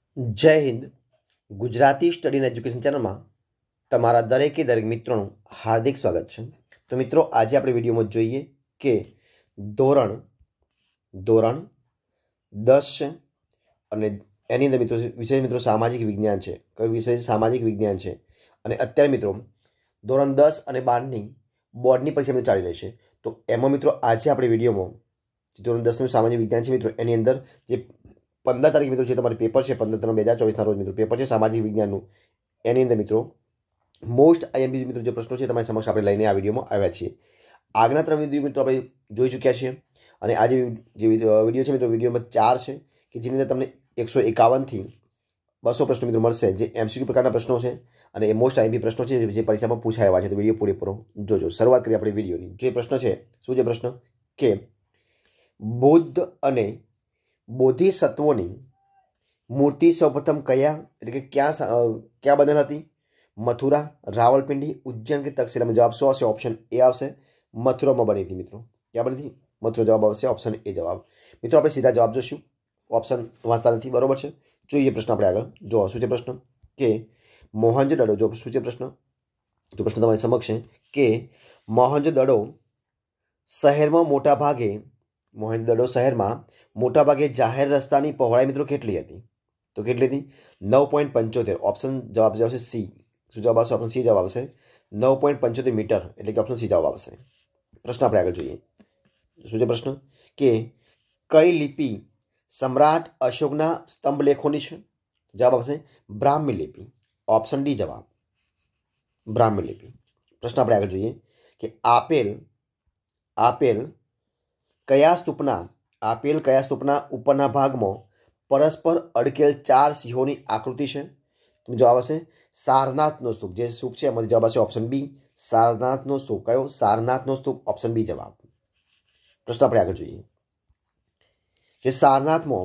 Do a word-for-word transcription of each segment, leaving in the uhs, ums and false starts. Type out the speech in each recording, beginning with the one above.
જય Hind. Gujarati study and education ચેનલમાં તમારા દરેકે દરેક મિત્રોનું હાર્દિક સ્વાગત છે. તો મિત્રો, આજે આપણે વિડીયોમાં જોઈએ કે ધોરણ ધોરણ દસ છે અને એની અંદર મિત્રો વિષય મિત્રો સામાજિક વિજ્ઞાન છે. કયો વિષય? સામાજિક વિજ્ઞાન છે. અને અત્યારે મિત્રો ધોરણ દસ અને બારની બોર્ડની પરીક્ષા મિત્રો ચાલી રહી છે. તો એમાં મિત્રો આજે આપણે વિડીયોમાં ધોરણ દસનું સામાજિક વિજ્ઞાન છે મિત્રો, એની અંદર જે પંદર તારીખ મિત્રો જે તમારી પેપર છે, પંદર ત્રણ બે હજાર ચોવીસના રોજ મિત્રો પેપર છે સામાજિક વિજ્ઞાનનું. એની અંદર મિત્રો મોસ્ટ આઈએમપી મિત્રો જે પ્રશ્નો છે તમારી સમક્ષ આપણે લઈને આ વિડીયોમાં આવ્યા છીએ. આગળના ત્રણ વિડીયો મિત્રો આપણે જોઈ ચૂક્યા છીએ અને આજે જે વિડીયો છે મિત્રો વિડીયોમાં ચાર છે કે જેની અંદર તમને એકસો એકાવનથી બસો પ્રશ્નો મિત્રો મળશે, જે એમસીક્યુ પ્રકારના પ્રશ્નો છે અને એ મોસ્ટ આઈએમપી પ્રશ્નો છે જે પરીક્ષામાં પૂછાયા છે. તો વિડીયો પૂરેપૂરો જોજો. શરૂઆત કરીએ આપણે વિડીયોની. જે પ્રશ્ન છે, શું છે પ્રશ્ન? કે બુદ્ધ અને બોધિસત્વોની મૂર્તિ સૌપ્રથમ કયા એટલે કે ક્યાં ક્યાં બનેલ હતી? મથુરા, રાવલપિંડી, ઉજ્જૈન કે તક્ષશિલામાં? જવાબ શું આવશે? ઓપ્શન એ આવશે, મથુરામાં બની હતી મિત્રો. ક્યાં બની હતી? મથુરા જવાબ આવશે, ઓપ્શન એ જવાબ. મિત્રો આપણે સીધા જવાબ જોઈશું, ઓપ્શન વાંચતા નથી, બરોબર છે. જોઈએ પ્રશ્ન આપણે આગળ. જો શું છે પ્રશ્ન? કે મોહનજોદડો, જો શું છે પ્રશ્ન? તો પ્રશ્ન તમારી સમક્ષ છે કે મોહનજોદડો શહેરમાં મોટા ભાગે મોહનજોદડો શહેરમાં મોટાભાગે જાહેર રસ્તાની પહોળાઈ મિત્રો કેટલી હતી? તો કેટલી હતી? નવ પોઈન્ટ પંચોતેર. ઓપ્શન જવાબ આવશે સી. શું જવાબ આવશે? ઓપ્શન સી જવાબ આવશે, નવ પોઈન્ટ પંચોતેર મીટર, એટલે કે ઓપ્શન સી જવાબ આવશે. પ્રશ્ન આપણે આગળ જોઈએ. શું છે પ્રશ્ન? કે કઈ લિપિ સમ્રાટ અશોકના સ્તંભલેખોની છે? જવાબ આવશે બ્રાહ્મી લિપિ, ઓપ્શન ડી જવાબ, બ્રાહ્મી લિપિ. પ્રશ્ન આપણે આગળ જોઈએ કે આપેલ આપેલ કયા સ્તૂપના આપેલ કયા સ્તૂપના ઉપરના ભાગમાં પરસ્પર અડકેલ ચાર સિંહોની આકૃતિ છે? જવાબ આવશે સારનાથનો સ્તૂપ. જે સ્તૂપ છે એમાંથી જવાબ આવશે ઓપ્શન બી, સારનાથનો સ્તૂપ. કયો? સારનાથનો સ્તૂપ, ઓપ્શન બી જવાબ. પ્રશ્ન આપણે આગળ જોઈએ કે સારનાથમાં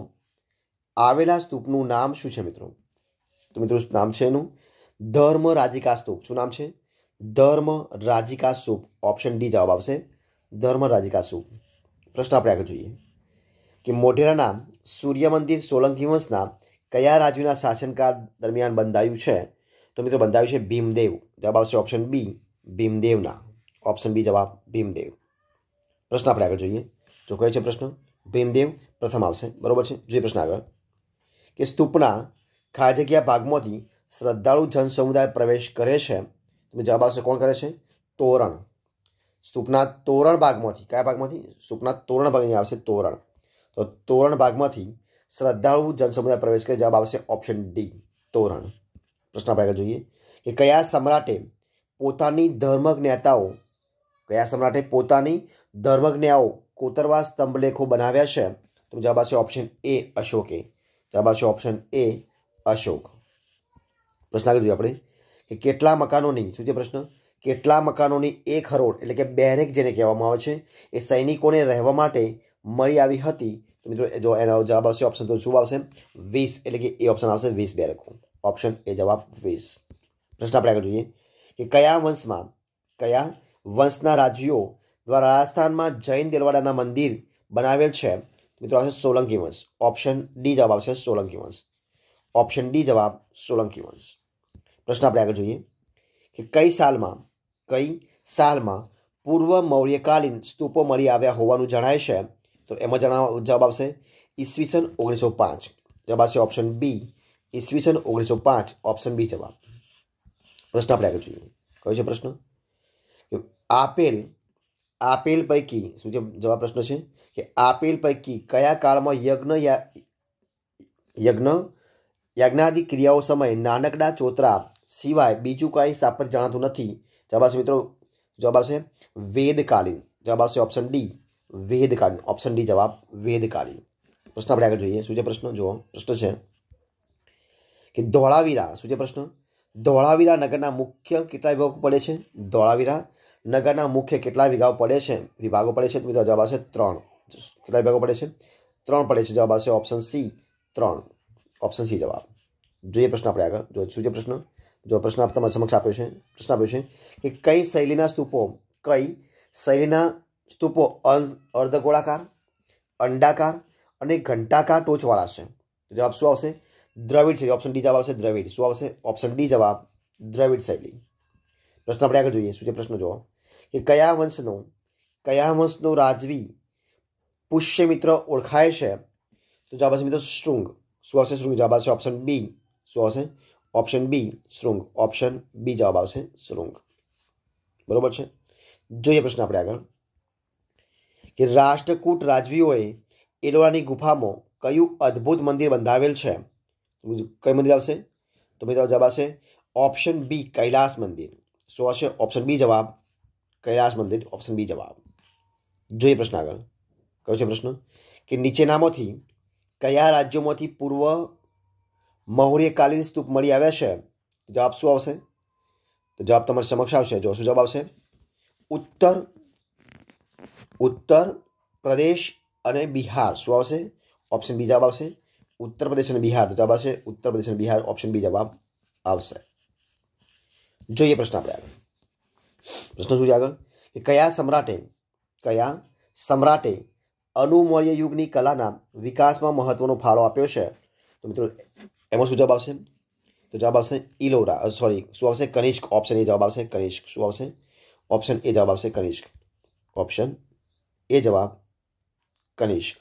આવેલા સ્તૂપનું નામ શું છે મિત્રો? તો મિત્રો નામ છે એનું ધર્મ રાજીકા સ્તૂપ. શું નામ છે? ધર્મ રાજીકા સ્તૂપ, ઓપ્શન ડી જવાબ આવશે, ધર્મ રાજીકા સ્તૂપ. પ્રશ્ન આપણે આગળ જોઈએ કે મોઢેરાના સૂર્ય મંદિર સોલંકી વંશના કયા રાજ્યના શાસનકાળ દરમિયાન બંધાયું છે? તો મિત્રો બંધાયું છે ભીમદેવ. જવાબ આવશે ઓપ્શન બી, ભીમદેવના, ઓપ્શન બી જવાબ, ભીમદેવ. પ્રશ્ન આપણે આગળ જોઈએ. જો કયો છે પ્રશ્ન? ભીમદેવ પ્રથમ આવશે, બરોબર છે. જોઈએ પ્રશ્ન આગળ કે સ્તૂપના ખાલી જગ્યા ભાગમાંથી શ્રદ્ધાળુ જન સમુદાય પ્રવેશ કરે છે? તો જવાબ આવશે કોણ કરે છે? તોરણ. સ્તૂપના તોરણ ભાગમાંથી, કયા ભાગમાંથી? સ્તૂપના તોરણ ભાગની આવશે તોરણ. તો તોરણ ભાગમાંથી શ્રદ્ધાળુ જનસમુદાય પ્રવેશ કરે, જવાબ આવશે ઓપ્શન ડી, તોરણ. પ્રશ્ન આપણે આગળ જોઈએ કે કયા સમ્રાટે પોતાની ધર્મજ્ઞતાઓ કયા સમ્રાટે પોતાની ધર્મજ્ઞાઓ કોતરવા સ્તંભલેખો બનાવ્યા છે? તો જવાબ આવશે ઓપ્શન એ, અશોકે. જવાબ આવશે ઓપ્શન એ, અશોક. પ્રશ્ન આગળ જોઈએ આપણે કે કેટલા મકાનોની, શું છે પ્રશ્ન? કેટલા મકાનોની એક હરોળ એટલે કે બેરેક જેને કહેવામાં આવે છે એ સૈનિકોને રહેવા માટે મળી આવી હતી? તો મિત્રો જો એનો જવાબ આવશે ઓપ્શન તો શું આવશે? વીસ, એટલે કે એ ઓપ્શન આવશે, વીસ બેરેકો, ઓપ્શન એ જવાબ, વીસ. પ્રશ્ન આપણે આગળ જોઈએ કે કયા વંશમાં કયા વંશના રાજવીઓ દ્વારા રાજસ્થાનમાં જૈન દેલવાડાના મંદિર બનાવેલ છે? મિત્રો આવશે સોલંકી વંશ, ઓપ્શન ડી જવાબ આવશે, સોલંકી વંશ, ઓપ્શન ડી જવાબ, સોલંકી વંશ. પ્રશ્ન આપણે આગળ જોઈએ કે કઈ સાલમાં કઈ સાલમાં પૂર્વ મૌર્યકાલીન સ્તૂપો મળી આવ્યા હોવાનું જણાય છે? તો એમાં જણાવ જવાબ આવશે ઈસવીસન ઓગણીસો પાંચ. જવાબ આવશે ઓપ્શન બી, ઈસવીસન ઓગણીસો પાંચ, ઓપ્શન બી જવાબ. પ્રશ્ન આપણે આગળ જોઈએ. કયો છે પ્રશ્ન? કે આપેલ આપેલ પૈકી, શું છે જવાબ પ્રશ્ન છે કે આપેલ પૈકી કયા કાળમાં યજ્ઞ યજ્ઞ યજ્ઞાદિ ક્રિયાઓ સમયે નાનકડા ચોતરા સિવાય બીજું કાંઈ સ્થાપત્ય જણાતું નથી? જવાબ આવશે મિત્રો, જવાબ આવશે વેદકાલીન. જવાબ આવશે ઓપ્શન ડી, વેદકાલીન, ઓપ્શન ડી જવાબ, વેદકાલીન. પ્રશ્ન આપણે આગળ જોઈએ. શું છે પ્રશ્ન? જુઓ પ્રશ્ન છે કે ધોળાવીરા, શું છે પ્રશ્ન? ધોળાવીરા નગરના મુખ્ય કેટલા વિભાગો પડે છે? ધોળાવીરા નગરના મુખ્ય કેટલા વિભાગો પડે છે વિભાગો પડે છે? મિત્રો જવાબ આવશે ત્રણ. કેટલા વિભાગો પડે છે? ત્રણ પડે છે. જવાબ આવશે ઓપ્શન સી, ત્રણ, ઓપ્શન સી જવાબ. જોઈએ પ્રશ્ન આપણે આગળ. જો શું છે પ્રશ્ન? જો પ્રશ્ન તમારા સમક્ષ આપ્યો છે. પ્રશ્ન આપ્યો છે કે કઈ શૈલીના સ્તૂપો કઈ શૈલીના સ્તૂપો અર્ધગોળાકાર, અંડાકાર અને ઘંટાકાર ટોચવાળા છે? જવાબ શું આવશે? દ્રવિડ શૈલી, ઓપ્શન ડી જવાબ આવશે દ્રવિડ. શું આવશે? ઓપ્શન ડી જવાબ દ્રવિડ શૈલી. પ્રશ્ન આપણે આગળ જોઈએ. શું છે પ્રશ્ન જુઓ કે કયા વંશનો કયા વંશનો રાજવી પુષ્યમિત્ર ઓળખાય છે? તો જવાબ આવશે મિત્રો શૃંગ. શું આવશે? શૃંગ જવાબ આવશે ઓપ્શન બી. શું આવશે? ઓપ્શન બી શૃંગ. ઓપ્શન બી જવાબ આવશે શૃંગ. બરોબર છે. જોઈએ પ્રશ્ન આપણે આગળ કે રાષ્ટ્રકૂટ રાજવીઓએ એલોરાની ગુફામાં કયું અદ્ભુત મંદિર બંધાવેલ છે? કયું મંદિર આવશે? તો મિત્રો જવાબ આવશે ઓપ્શન બી કૈલાસ મંદિર. શું આવશે? ઓપ્શન બી જવાબ કૈલાસ મંદિર. ઓપ્શન બી જવાબ. જોઈએ પ્રશ્ન આગળ. કયો છે પ્રશ્ન કે નીચેનામાંથી કયા રાજ્યોમાંથી પૂર્વ મૌર્યકાલીન સ્તૂપ મળી આવ્યા છે? જવાબ શું આવશે? તો જવાબ તમારી સમક્ષ આવશે. જો શું જવાબ આવશે? ઉત્તર ઉત્તર પ્રદેશ અને બિહાર. શું આવશે? ઓપ્શન બી જવાબ આવશે ઉત્તર પ્રદેશ અને બિહાર. જવાબ આવશે ઉત્તર પ્રદેશ અને બિહાર. ઓપ્શન બી જવાબ આવશે. જોઈએ પ્રશ્ન આપણે આગળ. પ્રશ્ન શું છે આગળ કે કયા સમ્રાટે કયા સમ્રાટે અનુમૌર્ય યુગની કલાના વિકાસમાં મહત્વનો ફાળો આપ્યો છે? તો મિત્રો એમાં શું જવાબ આવશે? તો જવાબ આવશે ઇલોરા. સોરી શું આવશે? કનિષ્ક. ઓપ્શન એ જવાબ આવશે કનિષ્ક. શું આવશે? ઓપ્શન એ જવાબ આવશે કનિષ્ક. ઓપ્શન એ જવાબ કનિષ્ક.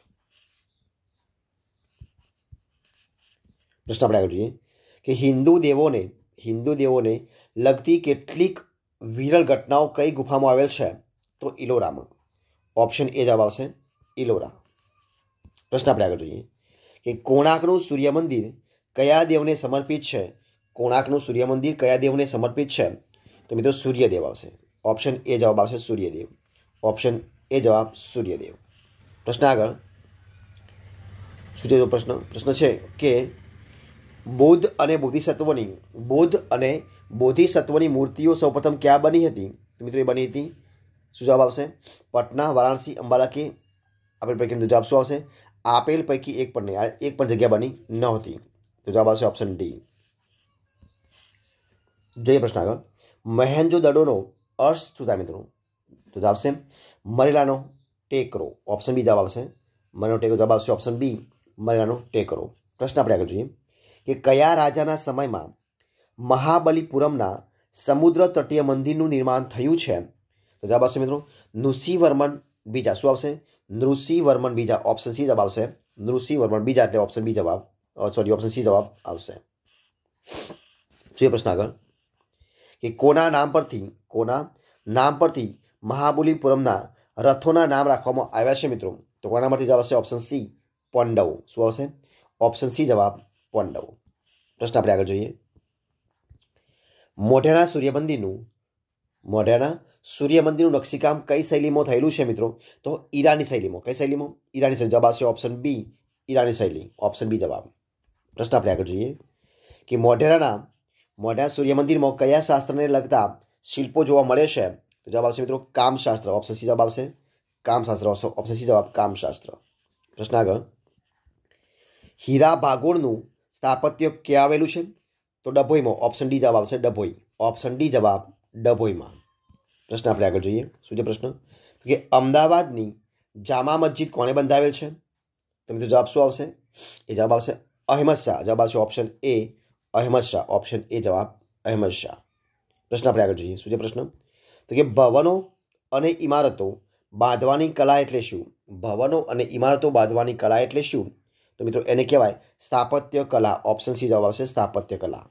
પ્રશ્ન આપણે આગળ જોઈએ કે હિન્દુ દેવોને હિન્દુ દેવોને લગતી કેટલીક વિરલ ઘટનાઓ કઈ ગુફામાં આવેલ છે? તો ઇલોરામાં. ઓપ્શન એ જવાબ આવશે ઇલોરા. પ્રશ્ન આપણે આગળ જોઈએ કે કોણાર્કનું સૂર્ય મંદિર કયા દેવને સમર્પિત છે? કોણાર્કનું સૂર્ય મંદિર કયા દેવને સમર્પિત છે? તો મિત્રો સૂર્યદેવ આવશે. ઓપ્શન એ જવાબ આવશે સૂર્યદેવ. ઓપ્શન એ જવાબ સૂર્યદેવ. પ્રશ્ન આગળ શું છે પ્રશ્ન? પ્રશ્ન છે કે બૌદ્ધ અને બોધિસત્વની બૌદ્ધ અને બોધિસત્વની મૂર્તિઓ સૌપ્રથમ ક્યાં બની હતી? મિત્રો એ બની હતી શું જવાબ આવશે? પટના, વારાણસી, અંબાલા કે આપેલ પૈકી જવાબ શું આવશે? આપેલ પૈકી એક પણ નહીં, એક પણ જગ્યા બની ન હતી. તો જવાબ આવશે ઓપ્શન ડી. જોઈએ પ્રશ્ન આગળ. મહેન્જો દડોનો અર્થ શું થાય મિત્રો? તો જવાબ આવશે મરેલાનો ટેકરો. ઓપ્શન બી જવાબ આવશે મરેલાનો ટેકરો. જવાબ આવશે ઓપ્શન બી મરેલાનો ટેકરો. પ્રશ્ન આપણે આગળ જોઈએ કે કયા રાજાના સમયમાં મહાબલીપુરમના સમુદ્ર તટીય મંદિરનું નિર્માણ થયું છે? તો જવાબ આવશે મિત્રો નૃસિંહવર્મન બીજા. શું આવશે? નૃસિંહવર્મન બીજા. ઓપ્શન સી જવાબ આવશે નૃસિંહવર્મન બીજા. એટલે ઓપ્શન બી જવાબ સોરી ઓપ્શન સી જવાબ આવશે. જોઈએ પ્રશ્ન આગળ કે કોના નામ પરથી કોના નામ પરથી મહાબલીપુરમના રથોના નામ રાખવામાં આવ્યા છે મિત્રો? તો કોના પરથી જવાબ આવશે? Option C Pandav. શું આવશે? ઓપ્શન સી જવાબ પાંડવ. પ્રશ્ન આપણે આગળ જોઈએ. મોઢેરા સૂર્ય મંદિરનું મોઢેરા સૂર્ય મંદિરનું નકશીકામ કઈ શૈલીમાં થયેલું છે મિત્રો? તો ઈરાની શૈલીમાં. કઈ શૈલીમાં? ઈરાની શૈલી. જવાબ આવશે ઓપ્શન બી ઈરાની શૈલી. ઓપ્શન બી જવાબ. પ્રશ્ન આપણે આગળ જોઈએ કે મોઢેરાના મોઢેરા સૂર્ય મંદિરમાં કયા શાસ્ત્રને લગતા શિલ્પો જોવા મળે છે? તો જવાબ આવશે મિત્રો કામશાસ્ત્ર. ઓપ્શન સી જવાબ આવશે કામશાસ્ત્ર. ઓપ્શન સી જવાબ કામશાસ્ત્ર. પ્રશ્ન આગળ હીરા ભાગોળનું સ્થાપત્ય ક્યાં આવેલું છે? તો ડભોઈમાં. ઓપ્શન ડી જવાબ આવશે ડભોઈ. ઓપ્શન ડી જવાબ ડભોઈમાં. પ્રશ્ન આપણે આગળ જોઈએ. શું છે પ્રશ્ન કે અમદાવાદની જામા મસ્જિદ કોણે બંધાવેલ છે? તો મિત્રો જવાબ શું આવશે? એ જવાબ આવશે અહેમદ શાહ. જવાબ આવશે option A Ahmed Shah. Option A જવાબ અહેમદ શાહ. પ્રશ્ન આપણે આગળ જોઈએ. શું છે પ્રશ્ન તો કે ભવનો અને ઇમારતો બાંધવાની કલા એટલે શું? ભવનો અને ઇમારતો બાંધવાની કલા એટલે શું? તો મિત્રો એને કહેવાય સ્થાપત્ય કલા. ઓપ્શન સી જવાબ આવશે સ્થાપત્ય કલા.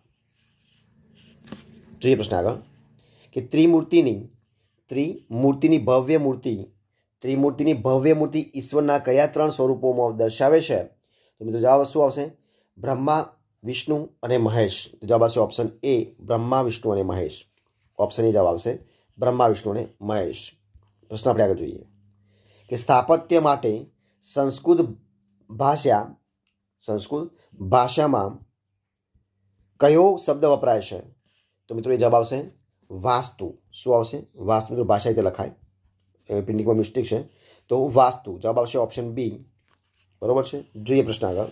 જોઈએ પ્રશ્ન આગળ કે ત્રિમૂર્તિની ત્રિમૂર્તિની ભવ્ય મૂર્તિ ત્રિમૂર્તિની ભવ્ય મૂર્તિ ઈશ્વરના કયા ત્રણ સ્વરૂપોમાં દર્શાવે છે? તો મિત્રો જવાબ શું આવશે? બ્રહ્મા, વિષ્ણુ અને મહેશ. તો જવાબ આવશે ઓપ્શન એ બ્રહ્મા, વિષ્ણુ અને મહેશ. ઓપ્શન એ જવાબ આવશે બ્રહ્મા, વિષ્ણુ અને મહેશ. પ્રશ્ન આપણે આગળ જોઈએ કે સ્થાપત્ય માટે સંસ્કૃત ભાષા સંસ્કૃત ભાષામાં કયો શબ્દ વપરાય છે? તો મિત્રો એ જવાબ આવશે વાસ્તુ. શું આવશે? વાસ્તુ. મિત્રો ભાષા રીતે લખાય, પ્રિન્ટિંગમાં મિસ્ટેક છે, તો વાસ્તુ. જવાબ આવશે ઓપ્શન બી. બરોબર છે. જોઈએ પ્રશ્ન આગળ.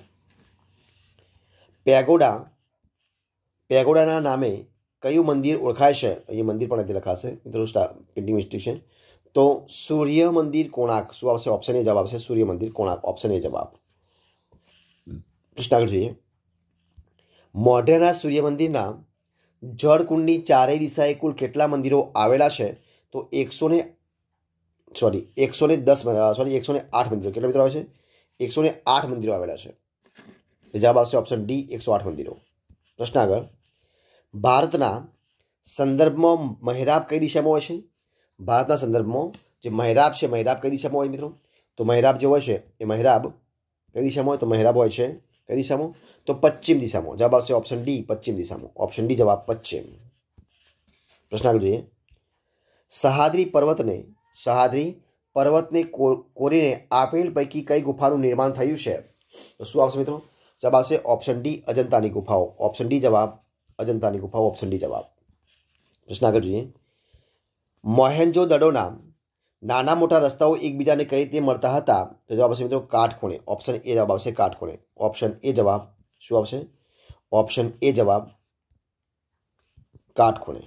પેગોડા પેગોડાના નામે કયું મંદિર ઓળખાય છે? અહીં મંદિર પણ નથી લખાશે મિત્રો, પ્રિન્ટિંગ મિસ્ટેક છે. તો સૂર્ય મંદિર કોણાર્ક. શું આવશે? ઓપ્શન એ જવાબ આવશે સૂર્ય મંદિર કોણાર્ક. ઓપ્શન એ જવાબ. પ્રશ્ન આગળ જોઈએ મોઢેરા સૂર્ય મંદિરના જળકુંડની ચારેય દિશાએ કુલ કેટલા મંદિરો આવેલા છે? તો એકસો ને સોરી એકસો ને દસ સોરી એકસો ને આઠ મંદિરો. કેટલા મિત્રો આવે છે? એકસો ને આઠ મંદિરો આવેલા છે. જવાબ આવશે ઓપ્શન ડી, એકસો આઠ મંદિરો. પ્રશ્ન આગળ. ભારતના સંદર્ભમાં મહેરાબ કઈ દિશામાં હોય છે? ભારતના સંદર્ભમાં જે મહેરાબ છે, મહેરાબ કઈ દિશામાં હોય મિત્રો? તો મહેરાબ જે હોય છે એ મહેરાબ કઈ દિશામાં હોય? તો મહેરાબ હોય છે કઈ દિશામાં? તો પશ્ચિમ દિશામાં. જવાબ આવશે ઓપ્શન ડી, પશ્ચિમ દિશામાં. ઓપ્શન ડી જવાબ પશ્ચિમ. પ્રશ્ન આગળ જોઈએ. સહ્યાદ્રી પર્વતને સહ્યાદ્રી પર્વતને કોરીને આપેલ પૈકી કઈ ગુફાનું નિર્માણ થયું છે? તો શું આવશે મિત્રો? જવાબ આવશે ઓપ્શન ડી, અજંતાની ગુફાઓ. ઓપ્શન ડી જવાબ, અજંતાની ગુફાઓ. ઓપ્શન ડી જવાબ. પ્રશ્ન આગળ જોઈએ. મોહેન્જો દડોના નાના મોટા રસ્તાઓ એકબીજાને કઈ રીતે મળતા હતા? તો જવાબ આવશે મિત્રો કાટખૂણે. ઓપ્શન એ જવાબ આવશે કાટખૂણે. ઓપ્શન એ જવાબ શું આવશે? ઓપ્શન એ જવાબ કાટખૂણે.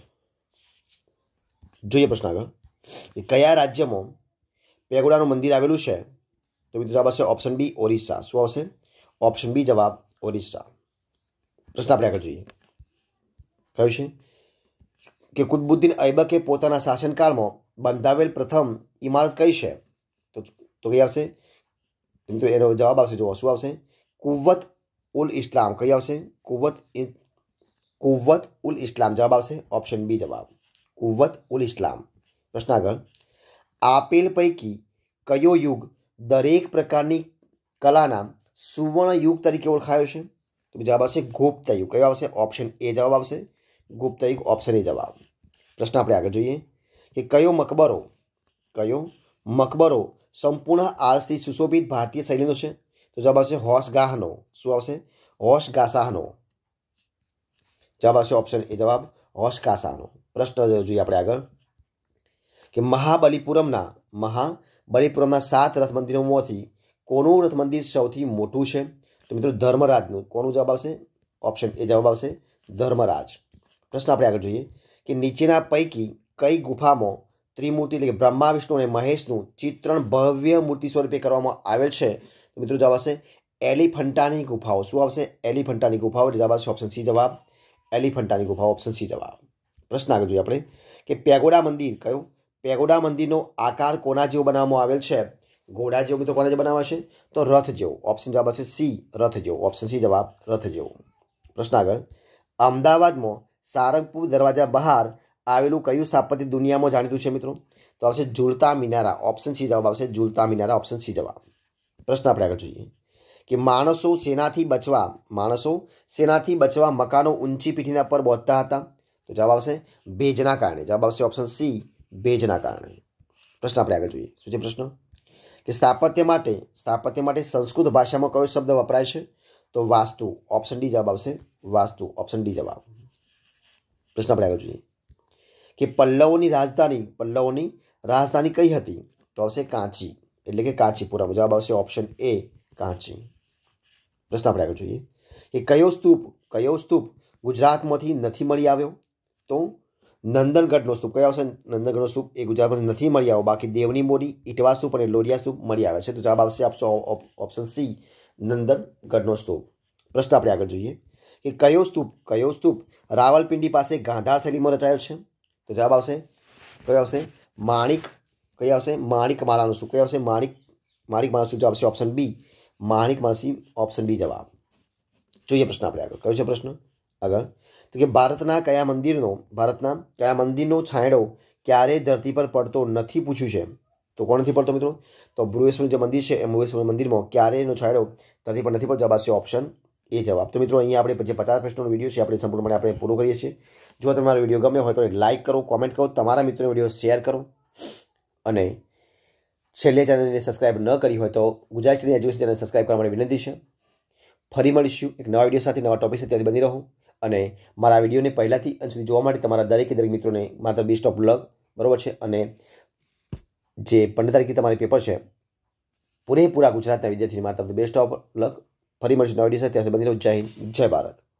જોઈએ પ્રશ્ન આગળ. કયા રાજ્યમાં પેગોડાનું મંદિર આવેલું છે? તો મિત્રો જવાબ આવશે ઓપ્શન બી, ઓરિસ્સા. શું આવશે? ઓપ્શન બી જવાબ ઓરિસ્સા. પ્રશ્ન આપણે આગળ જોઈએ. કયું છે કે કુતુબુદ્દીન ઐબકે પોતાના શાસનકાળમાં બંધાવેલ પ્રથમ ઇમારત કઈ છે? તો તો કઈ આવશે મિત્રો? એનો જવાબ આવશે, જુઓ શું આવશે? કુવ્વત ઉલ ઇસ્લામ. કઈ આવશે? કુવ્વત કુવ્વત ઉલ ઇસ્લામ. જવાબ આવશે ઓપ્શન બી જવાબ, કુવ્વત ઉલ ઇસ્લામ. પ્રશ્ન આગળ. આપેલ પૈકી કયો યુગ દરેક પ્રકારની કલાના સુવર્ણ યુગ તરીકે ઓળખાયો છે? તો જવાબ આવશે ગુપ્ત યુગ. કયો આવશે? ઓપ્શન એ જવાબ આવશે ગુપ્ત યુગ. ઓપ્શન એ જવાબ. પ્રશ્ન આપણે આગળ જોઈએ કે કયો મકબરો કયો મકબરો સંપૂર્ણ આરસથી સુશોભિત ભારતીય શૈલીનો છે? તો જવાબ આવશે હોશગાહનો. શું આવશે? હોશગાસાહનો. જવાબ આવશે ઓપ્શન એ જવાબ હોશગાસાનો. પ્રશ્ન જોઈએ આપણે આગળ કે મહાબલીપુરમના મહાબલીપુરમના સાત રથ મંદિરોમાંથી કોનું રથ મંદિર સૌથી મોટું છે? તો મિત્રો ધર્મરાજનું. કોનું જવાબ આવશે? ઓપ્શન એ જવાબ આવશે ધર્મરાજ. પ્રશ્ન આપણે આગળ જોઈએ કે નીચેના પૈકી કઈ ગુફામાં ત્રિમૂર્તિ એટલે કે બ્રહ્મા, વિષ્ણુ અને મહેશનું ચિત્રણ ભવ્ય મૂર્તિ સ્વરૂપે કરવામાં આવેલ છે? તો મિત્રો જવાબ આવશે એલિફન્ટાની ગુફાઓ. શું આવશે? એલિફન્ટાની ગુફાઓ. જવાબ આવશે ઓપ્શન સી જવાબ, એલિફન્ટાની ગુફાઓ. ઓપ્શન સી જવાબ. પ્રશ્ન આગળ જોઈએ આપણે કે પેગોડા મંદિર કયું પેગોડા મંદિરનો આકાર કોના જેવો બનાવવામાં આવેલ છે? ઘોડા જેવો મિત્રો કોના જેવો બનાવે છે? તો રથ જેવો. ઓપ્શન જવાબ આવશે સી, રથ જેવો. ઓપ્શન સી જવાબ, રથ જેવો. પ્રશ્ન આગળ. અમદાવાદમાં સારંગપુર દરવાજા બહાર આવેલું કયું સ્થાપત્ય દુનિયામાં જાણીતું છે મિત્રો? તો આવશે ઝૂલતા મિનારા. ઓપ્શન સી જવાબ આવશે ઝૂલતા મિનારા. ઓપ્શન સી જવાબ. પ્રશ્ન આપણે આગળ જોઈએ કે માણસો સેનાથી બચવા માણસો સેનાથી બચવા મકાનો ઊંચી પીઠીના પર બાંધતા હતા? તો જવાબ આવશે ભેજના કારણે. જવાબ આવશે ઓપ્શન સી, ભેજના કારણે. પ્રશ્ન આપણે આગળ જોઈએ. શું છે પ્રશ્ન કે સ્થાપત્ય માટે સ્થાપત્ય માટે સંસ્કૃત ભાષામાં કયો શબ્દ વપરાય છે? તો વાસ્તુ. ઓપ્શન ડી જવાબ આવશે વાસ્તુ. ઓપ્શન ડી જવાબ. પ્રશ્ન આપણે આગળ જોઈએ કે પલ્લવોની રાજધાની પલ્લવોની રાજધાની કઈ હતી? તો આવશે કાંચી એટલે કે કાંચીપુરમ. જવાબ આવશે ઓપ્શન એ કાંચી. પ્રશ્ન આપણે આગળ જોઈએ કે કયો સ્તૂપ કયો સ્તૂપ ગુજરાતમાંથી નથી મળી આવ્યો? તો નંદનગઢનો સ્તૂપ. કયો આવશે? નંદનગઢનો સ્તૂપ એ ગુજરાતમાંથી નથી મળી આવ્યો. બાકી દેવની મોરી, ઇટવા સ્તૂપ અને લોરિયા સ્તૂપ મળી આવે છે. તો જવાબ આવશે ઓપ્શન સી, નંદનગઢનો સ્તૂપ. પ્રશ્ન આપણે આગળ જોઈએ કે કયો સ્તૂપ કયો સ્તૂપ રાવલપિંડી પાસે ગાંધાર શૈલીમાં રચાયેલ છે? તો જવાબ આવશે કયો આવશે? માણિક કઈ આવશે? માણિક માલાનો સ્તૂપ. કયો આવશે? માણિક માણિક માલા સ્તૂપ. જવાબ આવશે ઓપ્શન બી, માણિક માસી. ઓપ્શન બી જવાબ. જોઈએ પ્રશ્ન આપણે આગળ. કયો છે પ્રશ્ન આગળ તો કે ભારતના કયા મંદિરનો ભારતના કયા મંદિરનો છાંયડો ક્યારેય ધરતી પર પડતો નથી પૂછ્યું છે? તો કોણ નથી પડતો મિત્રો? તો બૃહસ્પતિ જે મંદિર છે એ બૃહસ્પતિ મંદિરમાં ક્યારેય એનો છાંયડો ધરતી પર નથી પડતો. જવાબ આવશે ઓપ્શન એ જવાબ. તો મિત્રો અહીંયા આપણે જે પચાસ પ્રશ્નોનો વિડીયો છે આપણે સંપૂર્ણપણે આપણે પૂરો કરીએ છીએ. જો તમારો વિડીયો ગમ્યો હોય તો લાઇક કરો, કોમેન્ટ કરો, તમારા મિત્રોને વિડીયો શેર કરો અને છેલ્લે ચેનલને સબસ્ક્રાઇબ ન કરી હોય તો Gujarat study education channel subscribe કરવા માટે વિનંતી છે. ફરી મળીશું એક નવા વિડીયો સાથે, નવા ટોપિક સાથે. ત્યાંથી બની રહો અને મારા વિડીયોને પહેલાંથી અંત સુધી જોવા માટે તમારા દરેકે દરેક મિત્રોને મારા બેસ્ટ ઓફ લક. બરાબર છે? અને જે પંદર તારીખે તમારી પેપર છે પૂરેપૂરા ગુજરાતના વિદ્યાર્થીને મારા તરફથી બેસ્ટ ઓફ લક. ફરી મળીશું નવા વિડીયો સાથે. ત્યાં સુધી બની રહો. જય હિન્દ, જય ભારત.